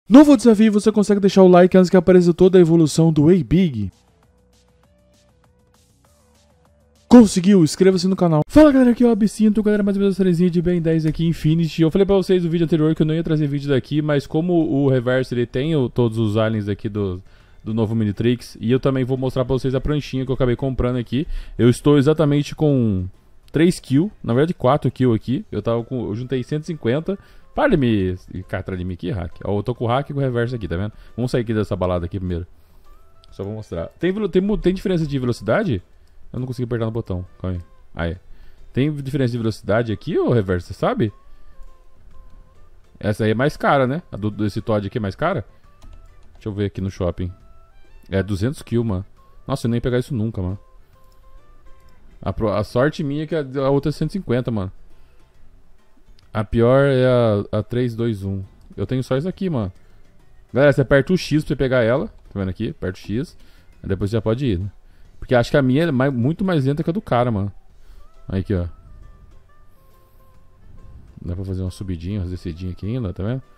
Novo desafio, você consegue deixar o like antes que apareça toda a evolução do A-Big. Conseguiu, inscreva-se no canal. Fala galera, aqui é o Absinto, galera, mais ou menos trezinha de Ben 10 aqui, Infinity. Eu falei pra vocês no vídeo anterior que eu não ia trazer vídeo daqui, mas como o Reverso ele tem todos os aliens aqui do novo Minitrix, e eu também vou mostrar pra vocês a pranchinha que eu acabei comprando aqui. Eu estou exatamente com 3 kills, na verdade 4 kills aqui. Eu juntei 150. Para de me catar de mim aqui, hack. Ó, eu tô com o hack e com o reverso aqui, tá vendo? Vamos sair aqui dessa balada aqui primeiro. Só vou mostrar. Tem diferença de velocidade? Eu não consegui apertar no botão. Calma aí. Aí. Tem diferença de velocidade aqui, ô reverso, você sabe? Essa aí é mais cara, né? A desse Todd aqui é mais cara? Deixa eu ver aqui no shopping. É 200 kills, mano. Nossa, eu nem ia pegar isso nunca, mano. A sorte minha é que a outra é 150, mano. A pior é a 321. Eu tenho só isso aqui, mano. Galera, você aperta o X pra você pegar ela. Tá vendo aqui? Aperta o X. Aí depois você já pode ir, né? Porque acho que a minha é muito mais lenta que a do cara, mano. Aí aqui, ó. Dá pra fazer uma subidinha, uma descidinha aqui ainda, tá vendo?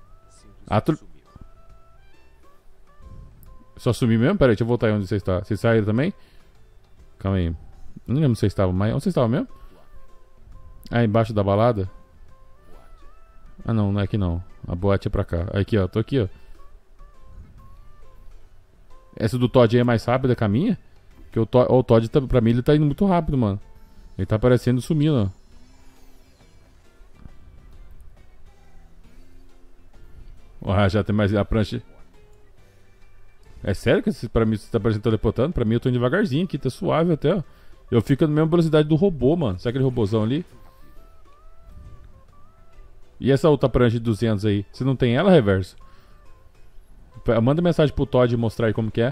Só subir mesmo? Pera aí, deixa eu voltar aí onde você está. Vocês saíram também? Calma aí. Não lembro se vocês estavam mais. Onde vocês estavam mesmo? Ah, embaixo da balada? Ah, não, não é aqui não. A boate é pra cá. Aqui, ó. Tô aqui, ó. Essa do Todd aí é mais rápida que a minha? Porque o Todd, pra mim, ele tá indo muito rápido, mano. Ele tá aparecendo sumindo, ó. Ah, já tem mais a prancha. É sério que pra mim você tá aparecendo teleportando? Pra mim eu tô indo devagarzinho aqui, tá suave até, ó. Eu fico na mesma velocidade do robô, mano. Sabe aquele robôzão ali? E essa outra prancha de 200 aí? Você não tem ela, reverso? Manda mensagem pro Todd e mostrar aí como que é.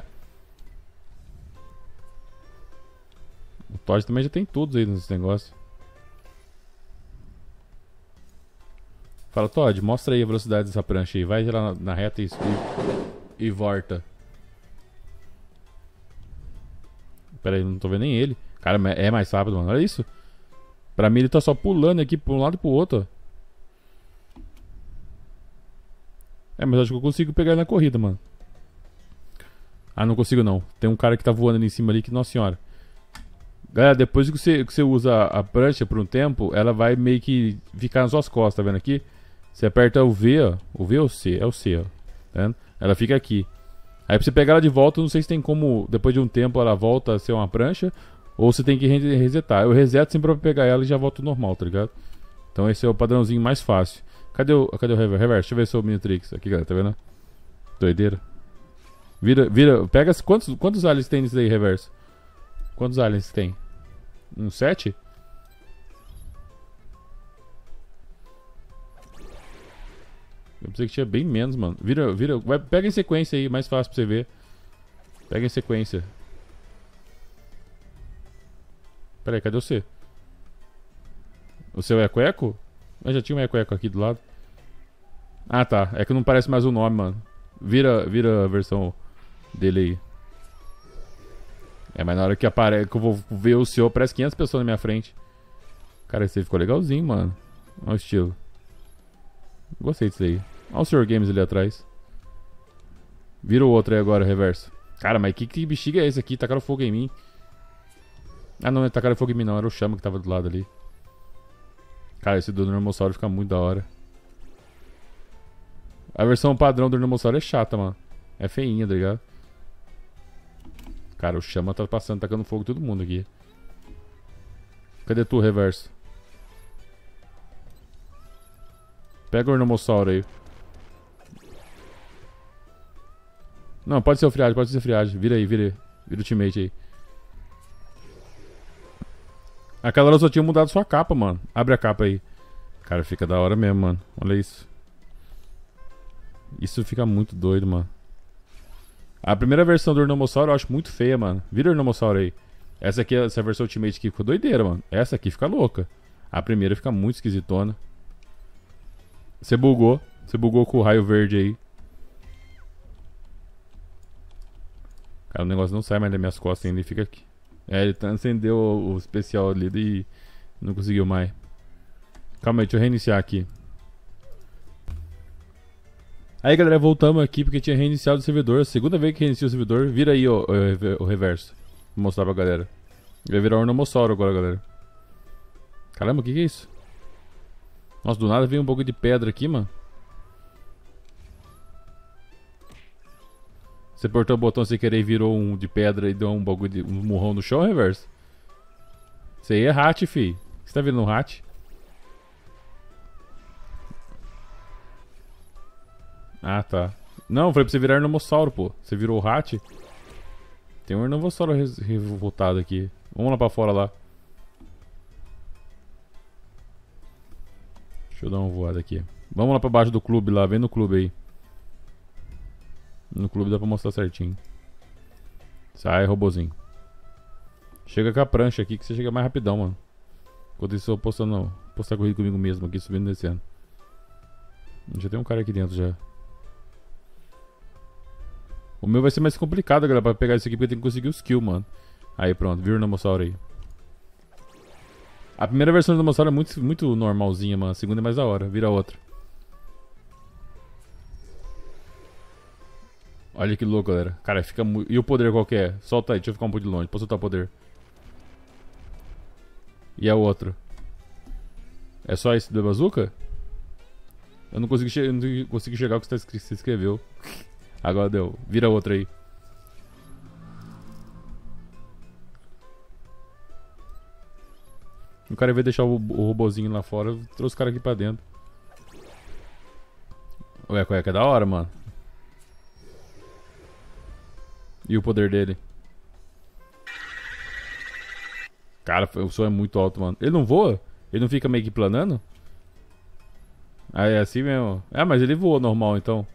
O Todd também já tem todos aí nesse negócio. Fala, Todd, mostra aí a velocidade dessa prancha aí. Vai lá na reta e volta. Pera aí, não tô vendo nem ele. Cara, é mais rápido, mano. Olha isso. Pra mim ele tá só pulando aqui pra um lado e pro outro, ó. É, mas acho que eu consigo pegar ele na corrida, mano. Ah, não consigo não. Tem um cara que tá voando ali em cima ali que, nossa senhora. Galera, depois que você usa a prancha por um tempo, ela vai meio que ficar nas suas costas, tá vendo aqui? Você aperta o V, ó. O V ou o C? É o C, ó. Tá vendo? Ela fica aqui. Aí pra você pegar ela de volta, não sei se tem como, depois de um tempo, ela volta a ser uma prancha. Ou você tem que resetar. Eu reseto sempre pra pegar ela e já volto normal, tá ligado? Então esse é o padrãozinho mais fácil. Cadê o reverso? Deixa eu ver se é o Minitrix. Aqui, galera, tá vendo? Doideira. Vira. Pega. Quantos aliens tem nisso aí, reverso? Quantos aliens tem? 7? Eu pensei que tinha bem menos, mano. Vira. Pega em sequência aí, mais fácil pra você ver. Pega em sequência. Pera aí, cadê você? O seu eco-eco? Eu já tinha um eco-eco aqui do lado. Ah, tá. É que não parece mais o nome, mano. Vira a versão dele aí. É, mas na hora que aparece, que eu vou ver o senhor, parece 500 pessoas na minha frente. Cara, esse aí ficou legalzinho, mano. Olha o estilo. Gostei disso aí. Olha o Sr. Games ali atrás. Vira o outro aí agora, reverso. Cara, mas que bexiga é esse aqui? Tacaram fogo em mim. Ah, não, não tacaram fogo em mim não. Era o Chama que tava do lado ali. Cara, esse do Normossauro fica muito da hora. A versão padrão do Normossauro é chata, mano. É feinha, tá ligado? Cara, o Chama tá passando, tacando fogo em todo mundo aqui. Cadê tu, reverso? Pega o Ornomossauro aí. Não, pode ser o friagem, pode ser o friagem. Vira aí, vira o teammate aí. Aquela hora só tinha mudado sua capa, mano. Abre a capa aí. Cara, fica da hora mesmo, mano. Olha isso. Isso fica muito doido, mano. A primeira versão do Ornomossauro eu acho muito feia, mano. Vira o Ornomossauro aí. Essa versão Ultimate aqui ficou doideira, mano. Essa aqui fica louca. A primeira fica muito esquisitona. Você bugou. Você bugou com o raio verde aí. Cara, o negócio não sai mais das minhas costas ainda e fica aqui. É, ele acendeu o especial ali e não conseguiu mais. Calma aí, deixa eu reiniciar aqui. Aí, galera, voltamos aqui porque tinha reiniciado o servidor. Segunda vez que reinicia o servidor. Vira aí o reverso. Vou mostrar pra galera. Vai virar um Ornomossauro agora, galera. Caramba, o que é isso? Nossa, do nada veio um pouco de pedra aqui, mano. Você apertou o botão sem querer e virou um de pedra e deu um bagulho de um murrão no chão, reverso? Isso aí é hat, fi. Você tá vendo um hat? Ah, tá. Não, eu falei pra você virar Ornomossauro, pô. Você virou o hat. Tem um Ornomossauro revoltado aqui. Vamos lá pra fora lá. Deixa eu dar uma voada aqui. Vamos lá pra baixo do clube lá. Vem no clube aí. No clube dá pra mostrar certinho. Sai, robozinho. Chega com a prancha aqui que você chega mais rapidão, mano. Enquanto isso eu vou postar corrida comigo mesmo aqui, subindo e descendo. Já tem um cara aqui dentro já. O meu vai ser mais complicado, galera, pra pegar isso aqui, porque tem que conseguir os kills, mano. Aí, pronto, vira o Ornomossauro aí. A primeira versão do Ornomossauro é muito normalzinha, mano. A segunda é mais da hora, vira outra. Olha que louco, galera. Cara, fica muito... E o poder qual que é? Solta aí, deixa eu ficar um pouco de longe. Posso soltar o poder. E a outra? É só esse do bazooka? Eu não consegui chegar com o que você escreveu. Agora deu. Vira outra aí. O cara veio deixar o robozinho lá fora, trouxe o cara aqui pra dentro. Ué, que é da hora, mano. E o poder dele? Cara, o som é muito alto, mano. Ele não voa? Ele não fica meio que planando? Ah, é assim mesmo. É, mas ele voa normal, então.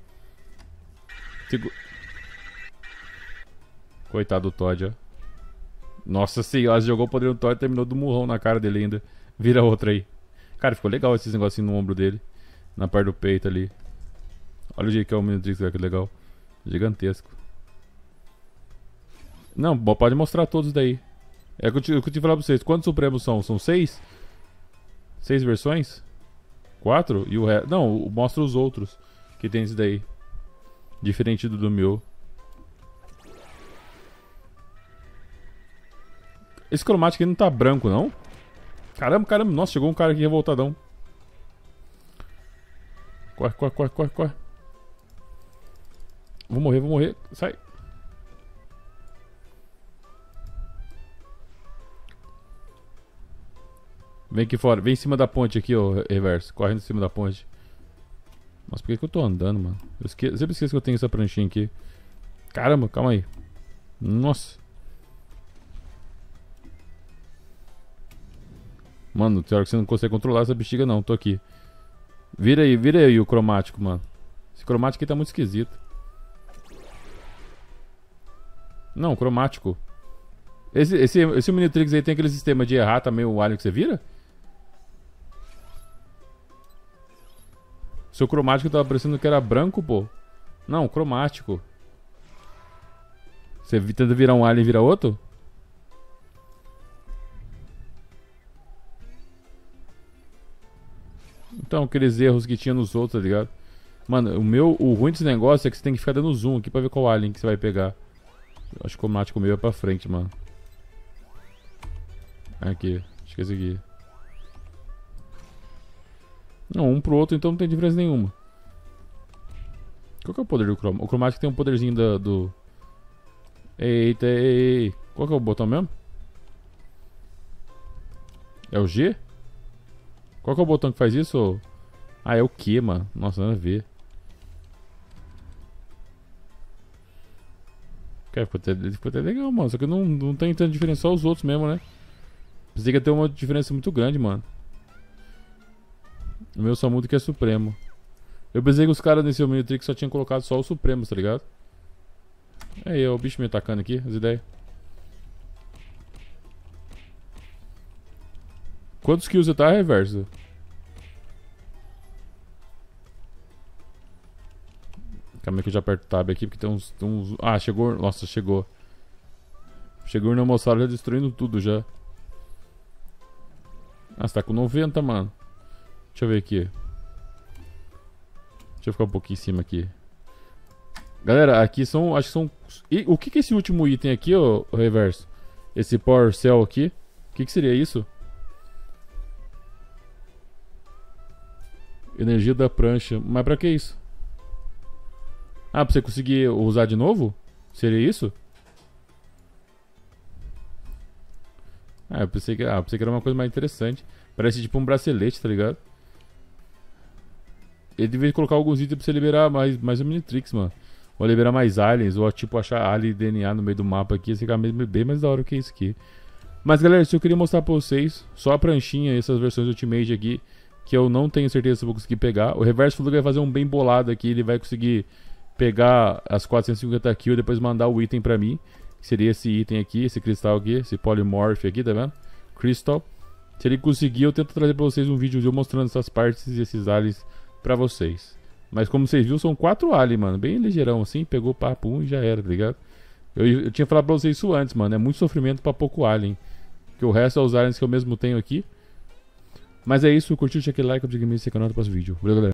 Coitado do Todd, ó. Nossa senhora, jogou o poder do Todd e terminou do murrão na cara dele ainda. Vira outra aí. Cara, ficou legal esses negocinhos no ombro dele. Na parte do peito ali. Olha o jeito que é o Minitrix, que legal. Gigantesco. Não, pode mostrar todos daí. É o que eu te falar pra vocês. Quantos Supremos são? São 6? 6 versões? 4? E o resto... Não, mostra os outros que tem esse daí. Diferente do meu. Esse cromático aqui não tá branco, não? Caramba, caramba. Nossa, chegou um cara aqui revoltadão. Corre, corre, corre, corre, corre. Vou morrer, vou morrer. Sai. Vem aqui fora. Vem em cima da ponte aqui, ó, reverso. Correndo em cima da ponte. Nossa, por que eu tô andando, mano? Eu sempre esqueço que eu tenho essa pranchinha aqui. Caramba, calma aí. Nossa. Mano, tem hora que você não consegue controlar essa bexiga não. Tô aqui. Vira aí o cromático, mano. Esse cromático aqui tá muito esquisito. Não, cromático. Esse Minitrix aí tem aquele sistema de errar também o alien que você vira? Seu cromático tava parecendo que era branco, pô. Não, cromático. Você tenta virar um alien e vira outro? Então, aqueles erros que tinha nos outros, tá ligado? Mano, o ruim desse negócio é que você tem que ficar dando zoom aqui pra ver qual alien que você vai pegar. Acho que o cromático meu é pra frente, mano. Aqui, acho que é esse aqui. Não, um pro outro então não tem diferença nenhuma. Qual que é o poder do cromático? O cromático tem um poderzinho do... Eita, ei. Qual que é o botão mesmo? É o G? Qual que é o botão que faz isso? Ah, é o Q, mano. Nossa, nada a ver. Cara, ficou até legal, mano. Só que não tem tanta diferença, só os outros mesmo, né? Pensei que ia ter uma diferença muito grande, mano. O meu só muda que é Supremo. Eu pensei que os caras nesse Omnitrix só tinham colocado só os Supremos, tá ligado? Aí, ó, o bicho me atacando aqui, as ideias. Quantos kills você tá, reverso? Calma aí que eu já aperto o tab aqui, porque tem uns... Ah, chegou... Nossa, chegou. Chegou o Ornomossauro já destruindo tudo já. Ah, você tá com 90, mano. Deixa eu ver aqui. Deixa eu ficar um pouquinho em cima aqui. Galera, aqui são, acho que são... E, o que que é esse último item aqui, ô Reverso? Esse Power Cell aqui? O que que seria isso? Energia da prancha. Mas pra que isso? Ah, pra você conseguir usar de novo? Seria isso? Eu pensei que era uma coisa mais interessante. Parece tipo um bracelete, tá ligado? Ele devia colocar alguns itens pra você liberar mais Omnitrix, mano. Ou liberar mais aliens, ou tipo achar alien DNA no meio do mapa aqui. Ia ficar bem mais da hora que isso aqui. Mas galera, isso eu queria mostrar pra vocês. Só a pranchinha e essas versões Ultimate aqui. Que eu não tenho certeza se eu vou conseguir pegar. O Reverso falou que vai fazer um bem bolado aqui. Ele vai conseguir pegar as 450 kills e depois mandar o item pra mim. Que seria esse item aqui, esse cristal aqui, esse Polymorph aqui, tá vendo? Crystal. Se ele conseguir, eu tento trazer pra vocês um vídeo mostrando essas partes e esses aliens pra vocês. Mas como vocês viram, são 4 aliens, mano. Bem ligeirão assim, pegou papo e já era, tá ligado? Eu tinha falado pra vocês isso antes, mano. É muito sofrimento pra pouco alien. Porque o resto é os aliens que eu mesmo tenho aqui. Mas é isso, curtiu, deixa aquele like, observe esse canal do próximo vídeo. Valeu, galera.